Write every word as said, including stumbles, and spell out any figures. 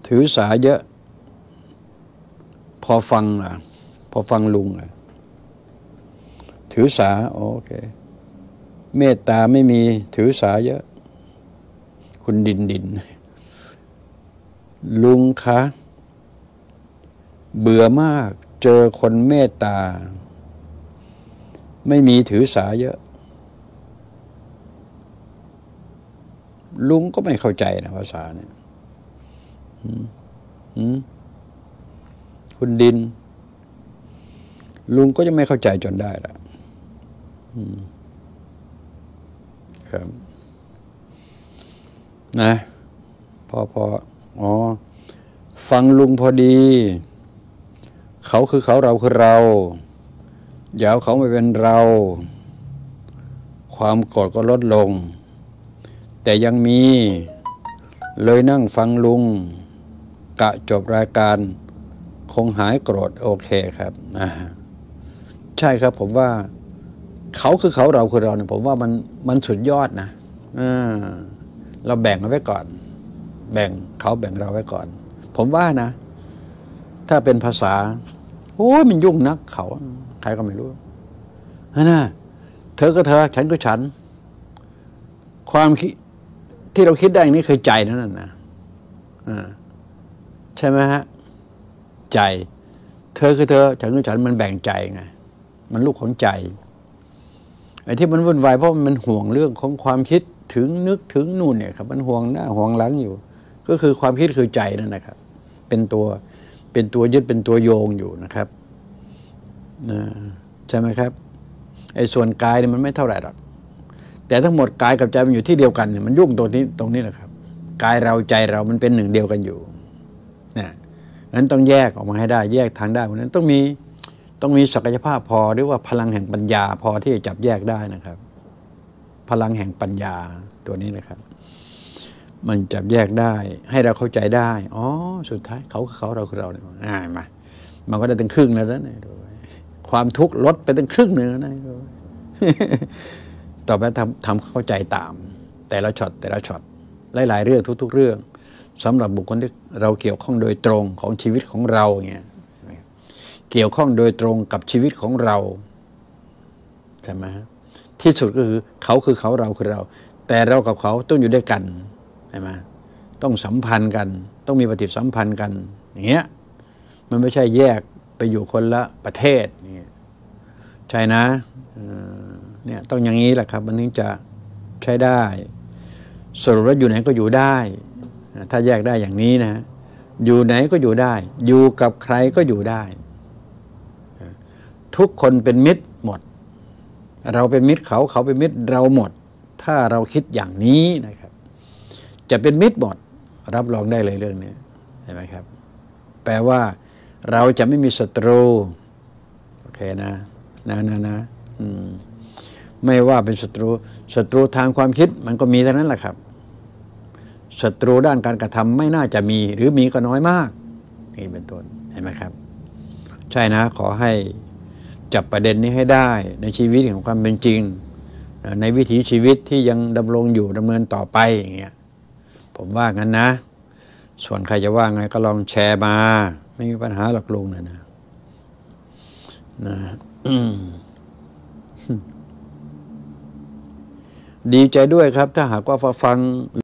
ถือสาเยอะพอฟังอ่ะพอฟังลุงอ่ะถือสาโอเคเมตตาไม่มีถือสาเยอะคุณดินดินลุงคะเบื่อมากเจอคนเมตตาไม่มีถือสาเยอะลุงก็ไม่เข้าใจนะภาษาเนี่ยคุณดินลุงก็จะไม่เข้าใจจนได้ละครับนะพอพออ๋อฟังลุงพอดีเขาคือเขาเราคือเราอย่าเอาเขาไม่เป็นเราความโกรธก็ลดลงแต่ยังมีเลยนั่งฟังลุงกะจบรายการคงหายโกรธโอเคครับอ่าใช่ครับผมว่าเขาคือเขาเราคือเราเนี่ยผมว่ามันมันสุดยอดนะอ่าเราแบ่งเอาไว้ก่อนแบ่งเขาแบ่งเราไว้ก่อนผมว่านะถ้าเป็นภาษาโอ้ยมันยุ่งนักเขาใครก็ไม่รู้นะเธอก็เธอฉันก็ฉันความคิดที่เราคิดได้อย่างนี้คือใจนั่นนะใช่ไหมฮะใจเธอคือเธอฉันก็ฉันมันแบ่งใจไงมันลูกของใจไอ้ที่มันวุ่นวายเพราะมันห่วงเรื่องของความคิดถึงนึกถึงนู่นเนี่ยครับมันห่วงหน้าห่วงหลังอยู่ก็คือความคิดคือใจนั่นนะครับเป็นตัวเป็นตัวยึดเป็นตัวโยงอยู่นะครับใช่ไหมครับไอ้ส่วนกายเนี่ยมันไม่เท่าไหร่หรอกแต่ทั้งหมดกายกับใจมันอยู่ที่เดียวกันเนี่ยมันยุ่งตรงนี้ตรงนี้แหละครับกายเราใจเรามันเป็นหนึ่งเดียวกันอยู่นะนั้นต้องแยกออกมาให้ได้แยกทางได้เพราะนั้นต้องมีต้องมีศักยภาพพอหรือว่าพลังแห่งปัญญาพอที่จะจับแยกได้นะครับพลังแห่งปัญญาตัวนี้นะครับมันจับแยกได้ให้เราเข้าใจได้อ๋อสุดท้ายเขาคือเขาเราคือเราเนี่ยอ่ามามันก็ได้ถึงครึ่งแล้วนะความทุกข์ลดไปถึงครึ่งหนึ่งนะต่อไปทำทำเข้าใจตามแต่ละช็อตแต่ละช็อตหลายๆเรื่องทุกๆเรื่องสำหรับบุคคลที่เราเกี่ยวข้องโดยตรงของชีวิตของเราเนี่ยเกี่ยวข้องโดยตรงกับชีวิตของเราใช่ไหมที่สุดก็คือเขาคือเขาเราคือเราแต่เรากับเขาต้องอยู่ด้วยกันใช่ไหมต้องสัมพันธ์กันต้องมีปฏิสัมพันธ์กันอย่างเงี้ยมันไม่ใช่แยกไปอยู่คนละประเทศนี่ใช่นะเนี่ยต้องอย่างนี้แหละครับมันถึงจะใช้ได้สรุปแล้วอยู่ไหนก็อยู่ได้ถ้าแยกได้อย่างนี้นะอยู่ไหนก็อยู่ได้อยู่กับใครก็อยู่ได้ทุกคนเป็นมิตรหมดเราเป็นมิตรเขาเขาเป็นมิตรเราหมดถ้าเราคิดอย่างนี้นะครับจะเป็นมิตรหมดรับรองได้เลยเรื่องนี้เห็นไหมครับแปลว่าเราจะไม่มีศัตรูโอเคนะนะนะนะอืมไม่ว่าเป็นศัตรูศัตรูทางความคิดมันก็มีเท่านั้นแหละครับศัตรูด้านการกระทำไม่น่าจะมีหรือมีก็น้อยมากนี่เป็นต้นเห็นไหมครับใช่นะขอให้จับประเด็นนี้ให้ได้ในชีวิตของความเป็นจริงในวิถีชีวิตที่ยังดำรงอยู่ดำเนินต่อไปอย่างเงี้ยผมว่างั้นนะส่วนใครจะว่าไงก็ลองแชร์มาไม่มีปัญหาหรอกลุงนะนะนะดีใจด้วยครับถ้าหากว่าฟัง